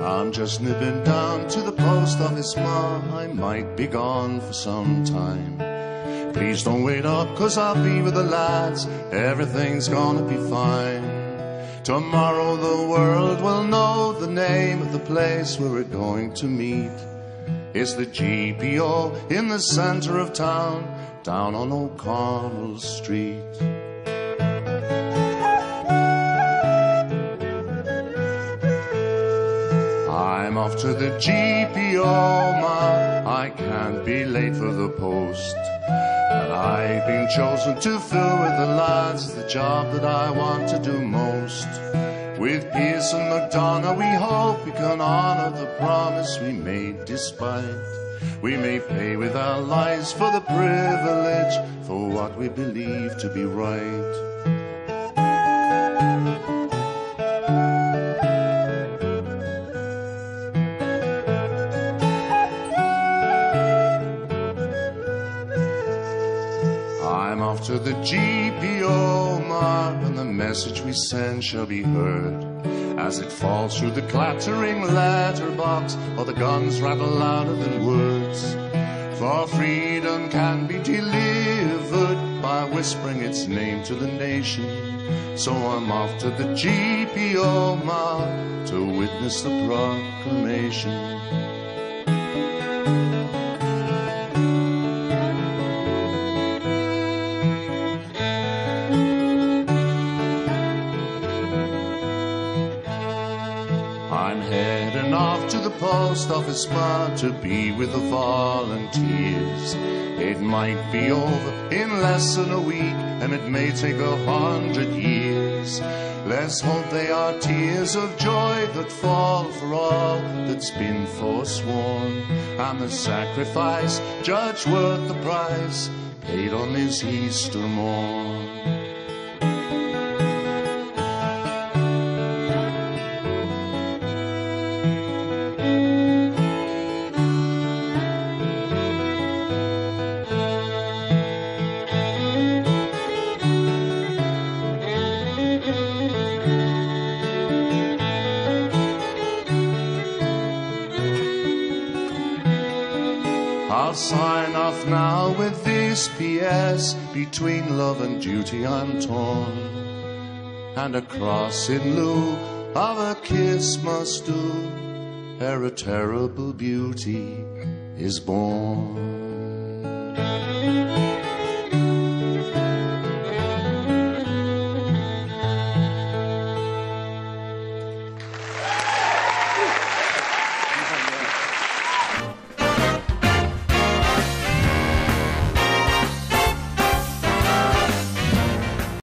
I'm just nipping down to the post office, Ma. I might be gone for some time. Please don't wait up, 'cause I'll be with the lads. Everything's gonna be fine. Tomorrow the world will know the name of the place where we're going to meet. It's the GPO in the center of town, down on O'Connell Street. I'm off to the GPO, Ma. I can't be late for the post. And I've been chosen to fill with the lads the job that I want to do most. With Pearce and McDonough we hope we can honor the promise we made, despite we may pay with our lives for the privilege, for what we believe to be right. I'm off to the GPO, Ma, and the message we send shall be heard as it falls through the clattering letterbox, or the guns rattle louder than words. For freedom can be delivered by whispering its name to the nation. So I'm off to the GPO, Ma, to witness the proclamation. I'm heading off to the post office, Ma, to be with the volunteers. It might be over in less than a week, and it may take 100 years. Let's hope they are tears of joy that fall for all that's been forsworn, and the sacrifice judged worth the price paid on this Easter morn. I'll sign off now with this PS. Between love and duty I'm torn, and a cross in lieu of a kiss must do, ere a terrible beauty is born.